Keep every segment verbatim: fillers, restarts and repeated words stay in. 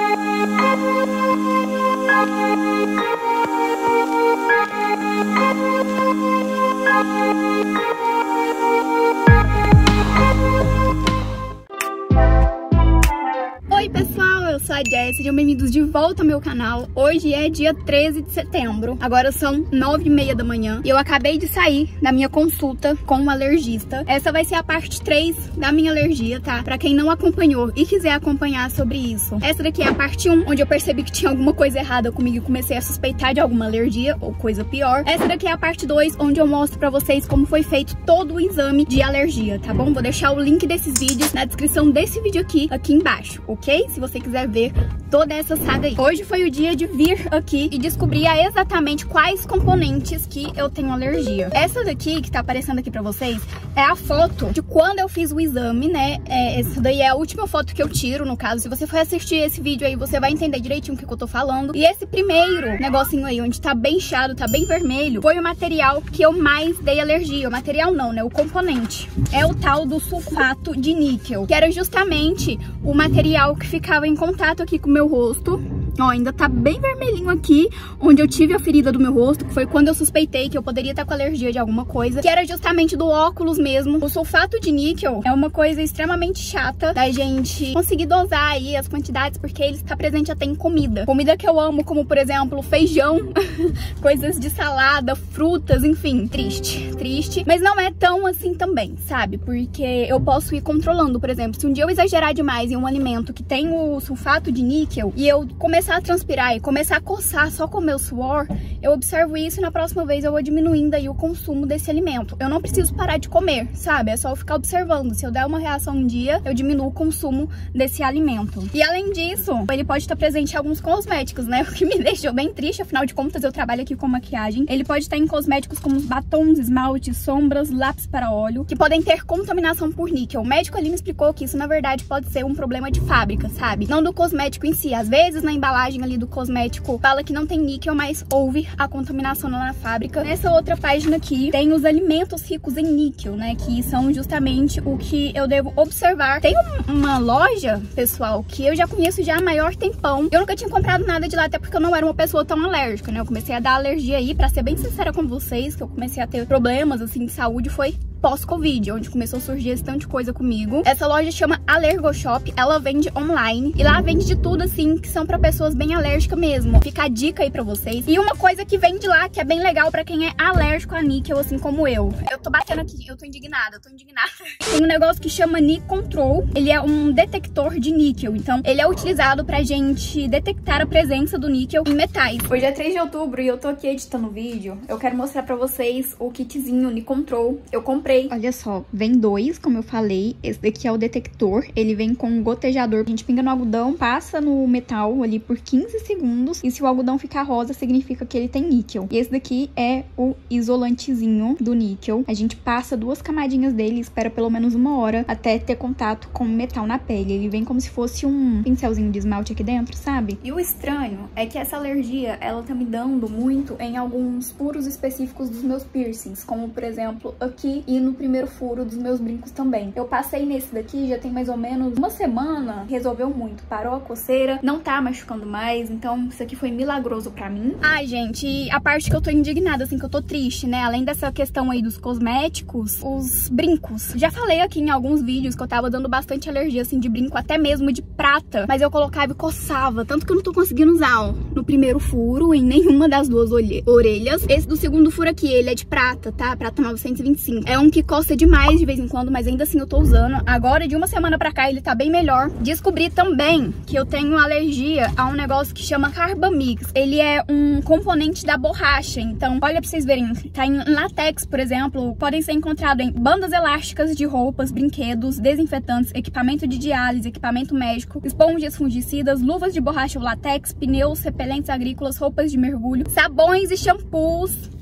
Oi pessoal, eu sou a Jess, sejam bem-vindos de volta ao meu canal. Hoje é dia treze de setembro, agora são nove e meia da manhã e eu acabei de sair da minha consulta com um alergista. Essa vai ser a parte três da minha alergia, tá? Pra quem não acompanhou e quiser acompanhar sobre isso. Essa daqui é a parte um, onde eu percebi que tinha alguma coisa errada comigo e comecei a suspeitar de alguma alergia ou coisa pior. Essa daqui é a parte dois, onde eu mostro pra vocês como foi feito todo o exame de alergia, tá bom? Vou deixar o link desses vídeos na descrição desse vídeo aqui, aqui embaixo, ok? Se você quiser ver toda essa saga aí. Hoje foi o dia de vir aqui e descobrir exatamente quais componentes que eu tenho alergia. Essa daqui que tá aparecendo aqui pra vocês é a foto de quando eu fiz o exame, né? É, essa daí é a última foto que eu tiro, no caso. Se você for assistir esse vídeo aí, você vai entender direitinho o que eu tô falando. E esse primeiro negocinho aí, onde tá bem inchado, tá bem vermelho, foi o material que eu mais dei alergia. O material não, né? O componente. É o tal do sulfato de níquel, que era justamente o material que ficava em contato aqui com o meu rosto. Ó, ainda tá bem vermelhinho aqui, onde eu tive a ferida do meu rosto, que foi quando eu suspeitei que eu poderia estar com alergia de alguma coisa, que era justamente do óculos mesmo. O sulfato de níquel é uma coisa extremamente chata da gente conseguir dosar aí as quantidades, porque ele está presente até em comida. Comida que eu amo, como por exemplo feijão, coisas de salada, frutas, enfim. Triste, triste. Mas não é tão assim também, sabe? Porque eu posso ir controlando, por exemplo, se um dia eu exagerar demais em um alimento que tem o sulfato de níquel e eu começar a transpirar e começar a coçar só com o meu suor, eu observo isso e na próxima vez eu vou diminuindo aí o consumo desse alimento. Eu não preciso parar de comer, sabe? É só eu ficar observando. Se eu der uma reação um dia, eu diminuo o consumo desse alimento. E além disso, ele pode estar presente em alguns cosméticos, né? O que me deixou bem triste, afinal de contas eu trabalho aqui com maquiagem. Ele pode estar em cosméticos como batons, esmaltes, sombras, lápis para óleo, que podem ter contaminação por níquel. O médico ali me explicou que isso na verdade pode ser um problema de fábrica, sabe? Não do cosmético em si. Às vezes na embalagem ali do cosmético fala que não tem níquel, mas houve a contaminação lá na fábrica. Nessa outra página aqui tem os alimentos ricos em níquel, né? Que são justamente o que eu devo observar. Tem uma loja, pessoal, que eu já conheço já há maior tempão. Eu nunca tinha comprado nada de lá, até porque eu não era uma pessoa tão alérgica, né? Eu comecei a dar alergia aí, pra ser bem sincera com vocês, que eu comecei a ter problemas, assim, de saúde, foi pós-Covid, onde começou a surgir esse tanto de coisa comigo. Essa loja chama Alergoshop, ela vende online e lá vende de tudo, assim, que são pra pessoas bem alérgicas mesmo. Fica a dica aí pra vocês. E uma coisa que vende lá, que é bem legal pra quem é alérgico a níquel, assim como eu. Eu tô batendo aqui, eu tô indignada, eu tô indignada. Tem um negócio que chama NiControl, ele é um detector de níquel, então ele é utilizado pra gente detectar a presença do níquel em metais. Hoje é três de outubro e eu tô aqui editando o vídeo. Eu quero mostrar pra vocês o kitzinho NiControl. Eu comprei. Olha só, vem dois, como eu falei. Esse daqui é o detector. Ele vem com um gotejador. A gente pinga no algodão, passa no metal ali por quinze segundos. E se o algodão ficar rosa, significa que ele tem níquel. E esse daqui é o isolantezinho do níquel. A gente passa duas camadinhas dele e espera pelo menos uma hora até ter contato com o metal na pele. Ele vem como se fosse um pincelzinho de esmalte aqui dentro, sabe? E o estranho é que essa alergia, ela tá me dando muito em alguns furos específicos dos meus piercings. Como, por exemplo, aqui e no primeiro furo dos meus brincos também. Eu passei nesse daqui já tem mais ou menos uma semana, resolveu muito, parou a coceira, não tá machucando mais, então isso aqui foi milagroso pra mim. Ai, gente, e a parte que eu tô indignada, assim, que eu tô triste, né, além dessa questão aí dos cosméticos, os brincos. Já falei aqui em alguns vídeos que eu tava dando bastante alergia, assim, de brinco, até mesmo de prata, mas eu colocava e coçava, tanto que eu não tô conseguindo usar, ó, no primeiro furo, em nenhuma das duas orelhas. Esse do segundo furo aqui, ele é de prata, tá? Prata novecentos e vinte e cinco. É um que coça demais de vez em quando, mas ainda assim eu tô usando. Agora, de uma semana pra cá, ele tá bem melhor. Descobri também que eu tenho alergia a um negócio que chama Carbamix. Ele é um componente da borracha. Então, olha pra vocês verem, tá em látex, por exemplo. Podem ser encontrados em bandas elásticas de roupas, brinquedos, desinfetantes, equipamento de diálise, equipamento médico, esponjas fungicidas, luvas de borracha ou látex, pneus, repelentes agrícolas, roupas de mergulho, sabões e shampoos.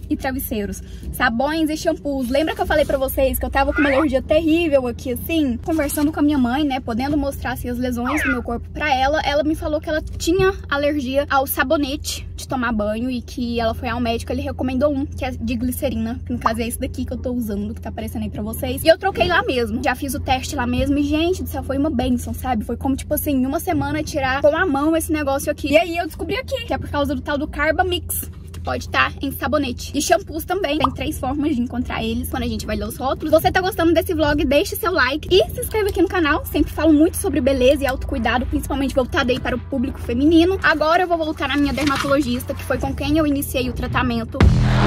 e travesseiros, sabões e shampoos. Lembra que eu falei pra vocês que eu tava com uma alergia terrível aqui, assim? Conversando com a minha mãe, né, podendo mostrar, assim, as lesões do meu corpo pra ela, ela me falou que ela tinha alergia ao sabonete de tomar banho e que ela foi ao médico, ele recomendou um, que é de glicerina, que no caso é esse daqui que eu tô usando, que tá aparecendo aí pra vocês. E eu troquei lá mesmo, já fiz o teste lá mesmo e, gente do céu, foi uma bênção, sabe? Foi como, tipo assim, em uma semana tirar com a mão esse negócio aqui. E aí eu descobri aqui, que é por causa do tal do Carba Mix, que pode estar em sabonete. E shampoos também, tem três formas de encontrar eles quando a gente vai ler os rótulos. Se você tá gostando desse vlog, deixe seu like e se inscreva aqui no canal. Sempre falo muito sobre beleza e autocuidado, principalmente voltado aí para o público feminino. Agora eu vou voltar na minha dermatologista, que foi com quem eu iniciei o tratamento.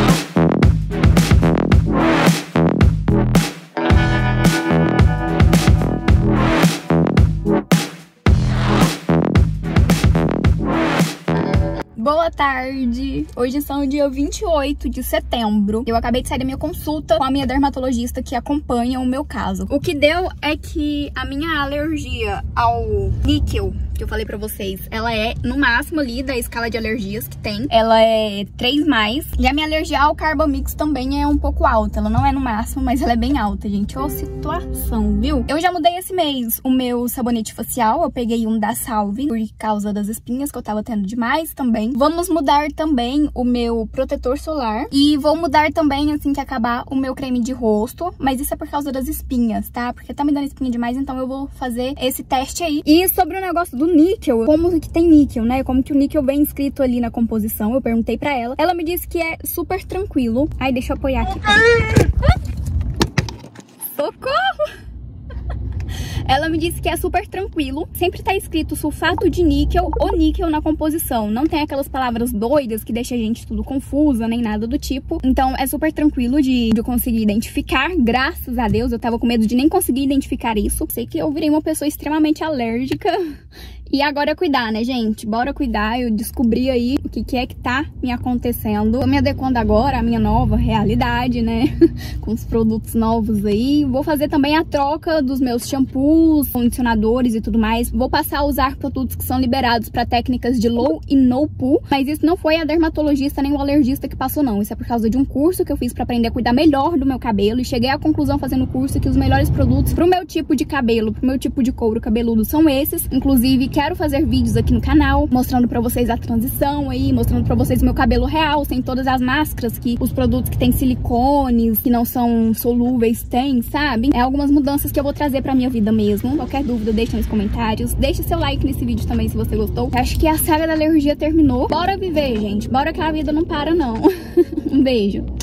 Boa tarde! Hoje são o dia vinte e oito de setembro. Eu acabei de sair da minha consulta com a minha dermatologista que acompanha o meu caso. O que deu é que a minha alergia ao níquel, que eu falei pra vocês, ela é no máximo ali da escala de alergias que tem. Ela é três mais. E a minha alergia ao Carbamix também é um pouco alta. Ela não é no máximo, mas ela é bem alta, gente. Ó, situação, viu? Eu já mudei esse mês o meu sabonete facial. Eu peguei um da Salve por causa das espinhas que eu tava tendo demais também. Vamos mudar também o meu protetor solar. E vou mudar também, assim que acabar, o meu creme de rosto. Mas isso é por causa das espinhas, tá? Porque tá me dando espinha demais, então eu vou fazer esse teste aí. E sobre o negócio do níquel, como que tem níquel, né? Como que o níquel vem escrito ali na composição, eu perguntei pra ela. Ela me disse que é super tranquilo. Ai, deixa eu apoiar aqui. Socorro! Ela me disse que é super tranquilo. Sempre tá escrito sulfato de níquel ou níquel na composição. Não tem aquelas palavras doidas que deixa a gente tudo confusa, nem nada do tipo. Então é super tranquilo de, de conseguir identificar. Graças a Deus, eu tava com medo de nem conseguir identificar isso. Sei que eu virei uma pessoa extremamente alérgica. E agora é cuidar, né, gente? Bora cuidar. Eu descobri aí o que, que é que tá me acontecendo. Tô me adequando agora à minha nova realidade, né? Com os produtos novos aí. Vou fazer também a troca dos meus shampoos, condicionadores e tudo mais. Vou passar a usar produtos que são liberados para técnicas de low e no poo. Mas isso não foi a dermatologista nem o alergista que passou, não. Isso é por causa de um curso que eu fiz para aprender a cuidar melhor do meu cabelo. E cheguei à conclusão fazendo o curso que os melhores produtos pro meu tipo de cabelo, pro meu tipo de couro cabeludo são esses. Inclusive, que quero fazer vídeos aqui no canal, mostrando pra vocês a transição aí, mostrando pra vocês o meu cabelo real, sem todas as máscaras que os produtos que tem silicones, que não são solúveis têm, sabe? É algumas mudanças que eu vou trazer pra minha vida mesmo. Qualquer dúvida, deixa nos comentários. Deixa seu like nesse vídeo também se você gostou. Acho que a saga da alergia terminou. Bora viver, gente. Bora que a vida não para, não. Um beijo.